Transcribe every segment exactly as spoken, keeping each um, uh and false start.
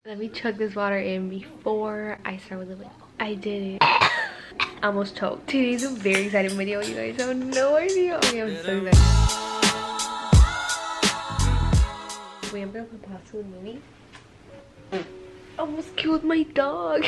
Let me chug this water in before I start with the video. I did it. I almost choked. Today's a very exciting video, you guys have no idea. Okay, I'm so excited. Wait, I'm gonna put pasta with Mimi. I almost killed my dog.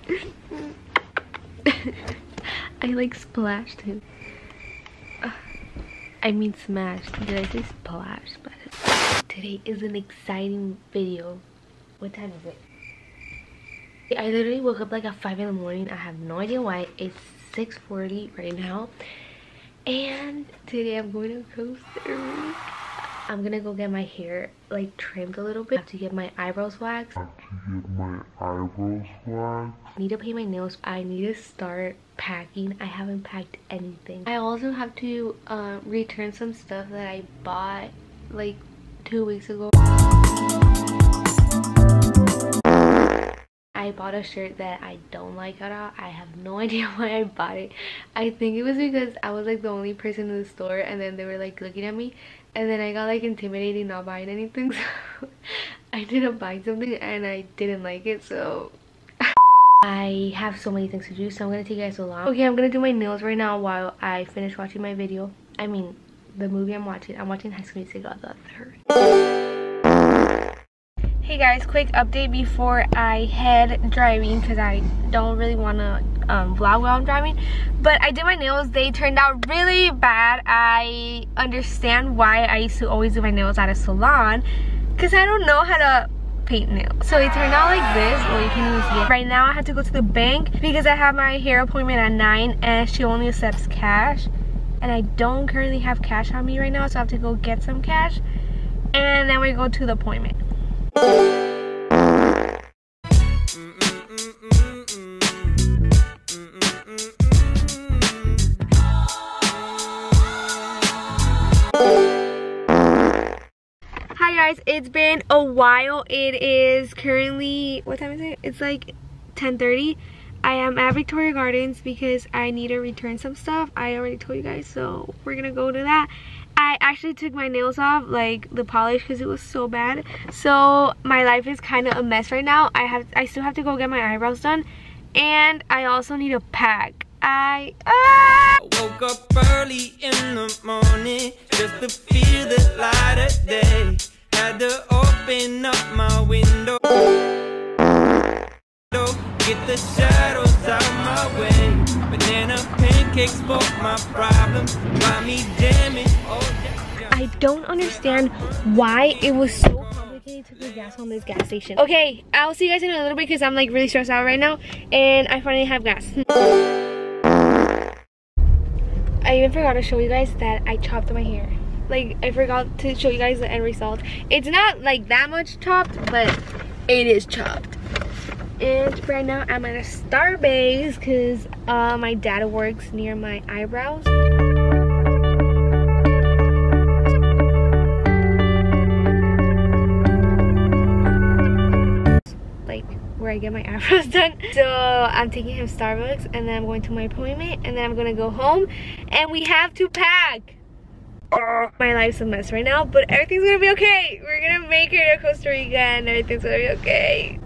I like splashed him. Uh, I mean smashed. Did I say splashed? Today is an exciting video. What time is it? I literally woke up like at five in the morning. I have no idea why. It's six forty right now. And today I'm going to Costa Rica. I'm gonna go get my hair like trimmed a little bit. I have to get my eyebrows waxed. I have to get my eyebrows waxed. I need to paint my nails. I need to start packing. I haven't packed anything. I also have to uh, return some stuff that I bought like two weeks ago. I bought a shirt that I don't like at all. I have no idea why I bought it. I think it was because I was like the only person in the store, and then they were like looking at me, and then I got like intimidated not buying anything, so I ended up buying something and I didn't like it. So I have so many things to do, so I'm gonna take you guys along. Okay, I'm gonna do my nails right now while I finish watching my video. I mean the movie I'm watching. I'm watching High School Musical the third. Hey guys, quick update before I head driving, because I don't really want to um, vlog while I'm driving. But I did my nails. They turned out really bad. I understand why I used to always do my nails at a salon, because I don't know how to paint nails. So it turned out like this. Well, you can't even see it. Right now I have to go to the bank because I have my hair appointment at nine and she only accepts cash. And I don't currently have cash on me right now, so I have to go get some cash. And then we go to the appointment. Hi guys, it's been a while. It is currently, what time is it? It's like ten thirty. I am at Victoria Gardens because I need to return some stuff. I already told you guys, so we're gonna go to that. I actually took my nails off, like the polish, because it was so bad. So my life is kind of a mess right now. I have, I still have to go get my eyebrows done, and I also need to pack. I ah! woke up early in the morning just to feel the light of day. Had to open up my window, get the shadows out my way. Banana pancakes for my problems, got me jamming. I don't understand why it was so complicated to put gas on this gas station. Okay, I'll see you guys in a little bit because I'm like really stressed out right now and I finally have gas. I even forgot to show you guys that I chopped my hair. Like, I forgot to show you guys the end result. It's not like that much chopped, but it is chopped. And right now I'm at a Starbucks because uh, my dad works near my eyebrows. Like where I get my eyebrows done. So I'm taking him to Starbucks and then I'm going to my appointment and then I'm gonna go home and we have to pack. Uh, my life's a mess right now, but everything's gonna be okay. We're gonna make it to Costa Rica and everything's gonna be okay.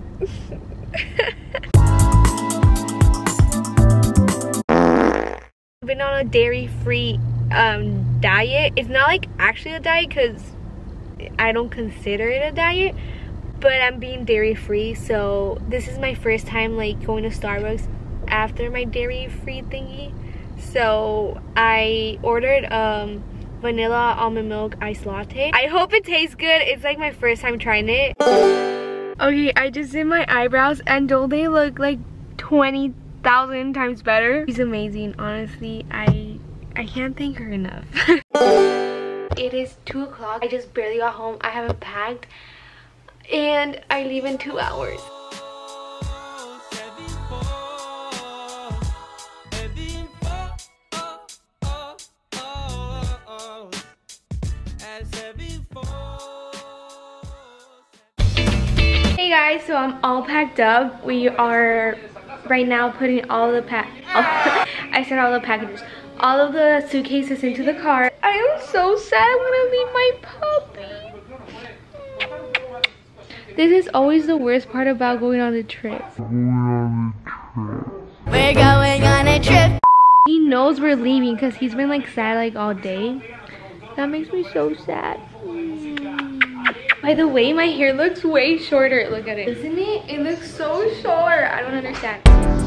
I've been on a dairy-free um, diet. It's not like actually a diet because I don't consider it a diet, but I'm being dairy-free. So this is my first time like going to Starbucks after my dairy-free thingy. So I ordered um, vanilla almond milk iced latte. I hope it tastes good. It's like my first time trying it. Okay, I just did my eyebrows and don't they look like twenty thousand times better? She's amazing, honestly. I I can't thank her enough. It is two o'clock. I just barely got home. I haven't packed and I leave in two hours. Hey guys, so I'm all packed up. We are right now putting all the pack oh, I said all the packages, all of the suitcases into the car. I am so sad. I'm gonna leave my puppy. This is always the worst part about going on a trip. We're going on a trip. He knows we're leaving because he's been like sad like all day. That makes me so sad. Mm. By the way, my hair looks way shorter. Look at it. Isn't it? It looks so short. I don't understand.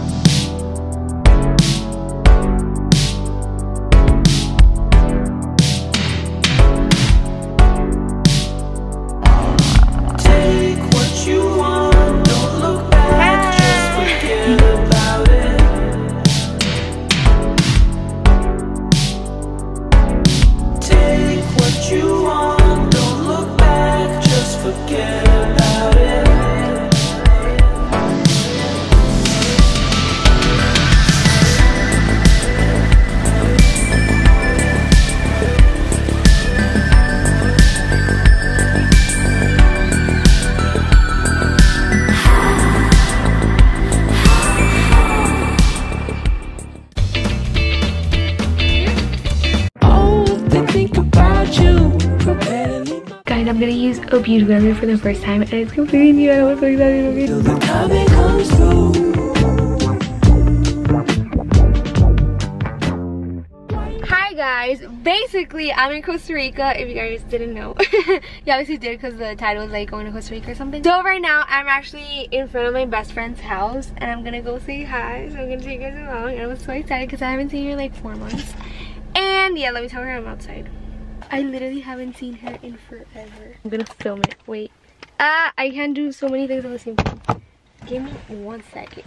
Take what you want, don't look back, just forget about it. Take what you want, don't look back, just forget about it. Guys, I'm gonna use a beauty blender for the first time and it's completely new. I was so excited. Hi guys, basically I'm in Costa Rica, if you guys didn't know. You obviously did because the title was like going to Costa Rica or something. So right now I'm actually in front of my best friend's house and I'm gonna go say hi. So I'm gonna take you guys along and I was so excited because I haven't seen her in like four months. And yeah, let me tell her I'm outside. I literally haven't seen her in forever. I'm gonna film it. Wait. Ah, I can't do so many things at the same time. Give me one second.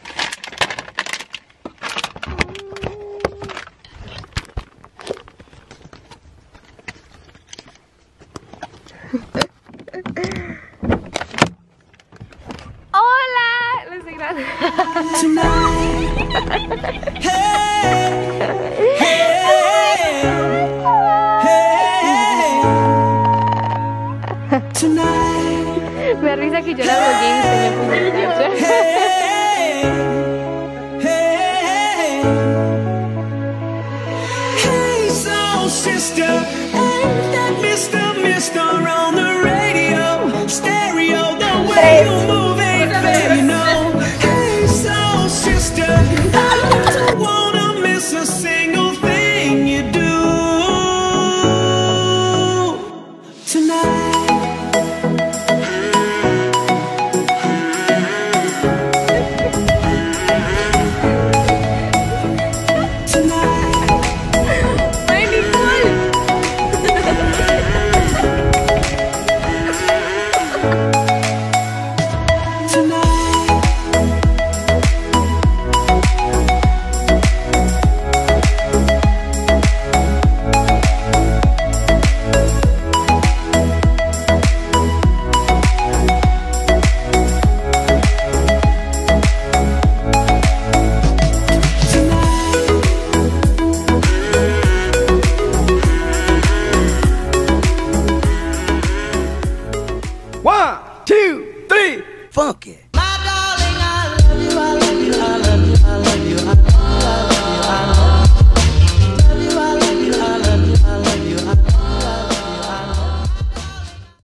Hola. Les doy gracias. Me da risa que yo la blogueé y